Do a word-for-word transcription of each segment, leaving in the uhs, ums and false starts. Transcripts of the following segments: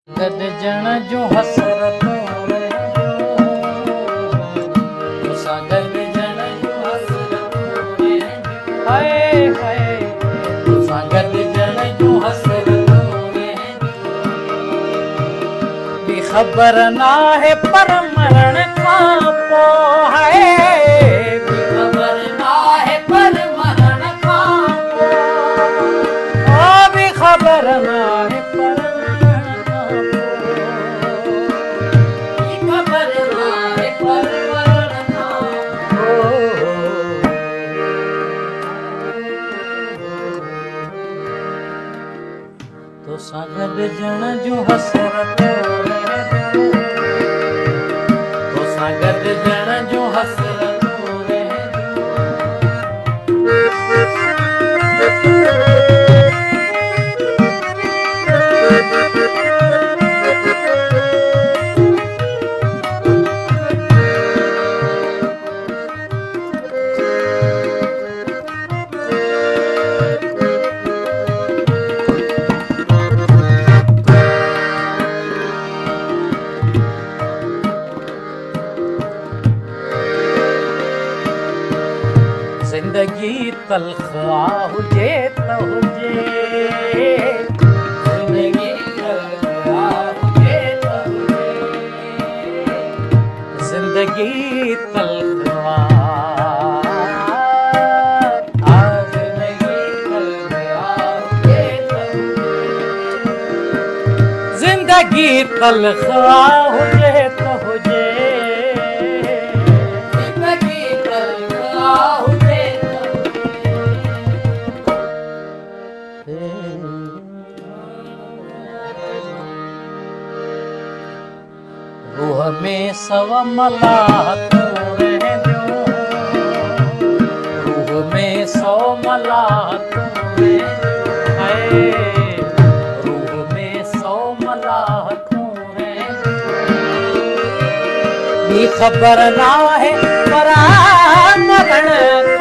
गद जण जो हसरत गद जण जो हसरत हाय हाय गद जण जो हसरत खबर ना है पर मरण का पो है खबर ना है पर मरण का पो भी खबर ना है पर मरण का पो खबर ना है पर मरण का पो तो सागद जण जो हसरत गद जण जो हसरत जिंदगी तलखा हुजे त हुजे जिंदगी तलखा हुजे त हुजे जिंदगी तलखा जिंदगी तलखा हुजे त हुजे जिंदगी तलखा हुजे त हुजे रूह में सव मलाह तू रह दो रूह में सौ मलाह तू रह दो रूह में सौ मलाह तू रह दो भी खबर ना है पर मरण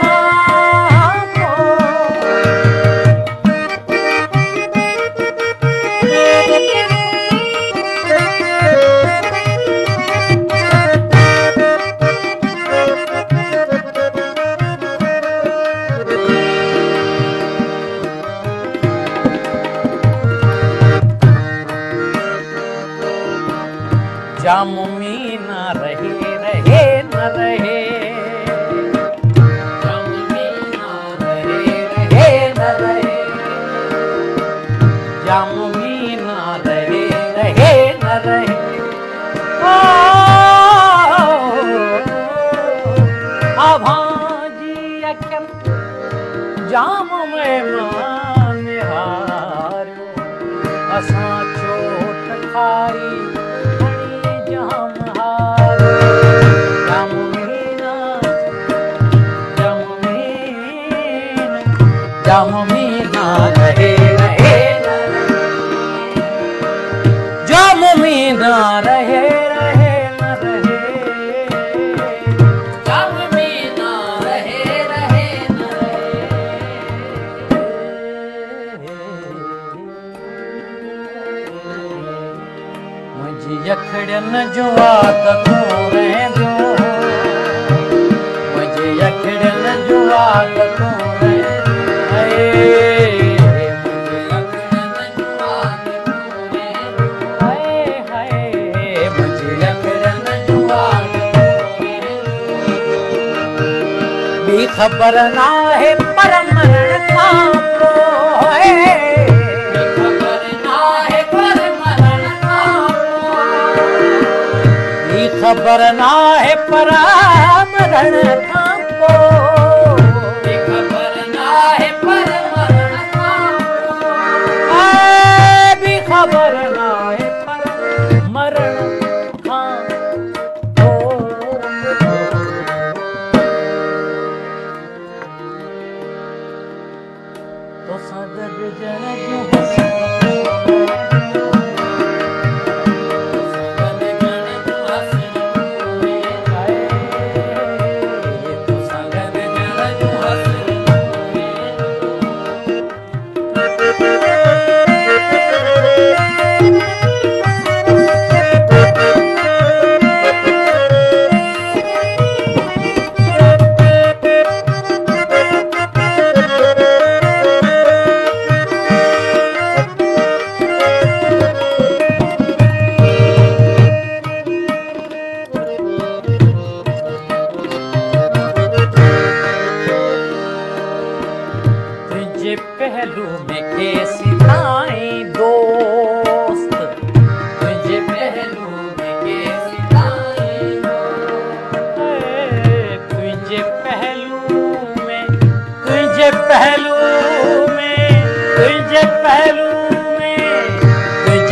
जाम में न रहे रहे न रहे जाम में न रहे रहे न रहे जाम में न रहे रहे न रहे आभाजी अकम जाम में मान हारो असां चोट खाई जाम में ना रहे रहे जाम में ना रहे रहे न रहे जाम में ना रहे रहे न रहे मुझे यखड़न जो आदत रह दो मुझे यखड़न जो आदत खबर ना है पर मरण का पो खबर ना है पर मरण का पो खबर ना है पर मरण का पो खबर ना है पर मरण का पो भी खबर ना है पर मरण का तो सागद जण जो हसरत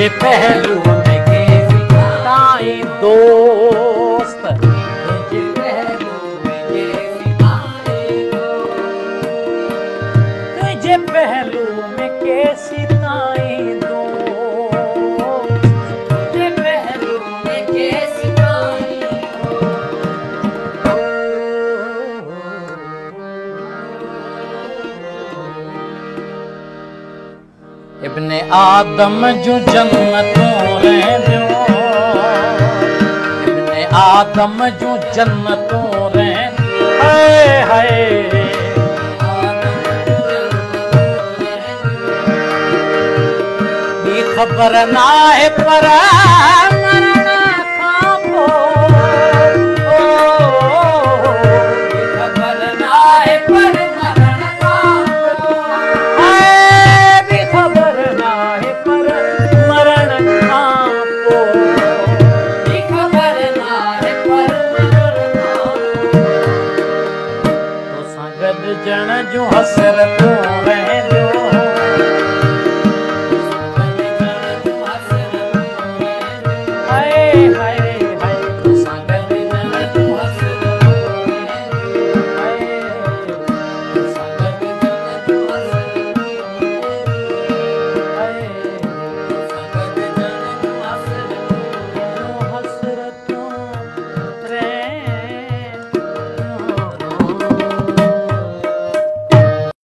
तुझे पहलू में कैसी ताई दोस्त, तुझे पहलू में कैसी ताई दोस्त, तुझे पहलू में कैसी ताई दोस्त, तुझे पहलू में कैसी ताई दोस्त। इब्ने आदम जो जन्नतों रहंदो, इब्ने आदम जो जन्नतों रहंदो, हाय हाय ॿी ख़बर ना है पर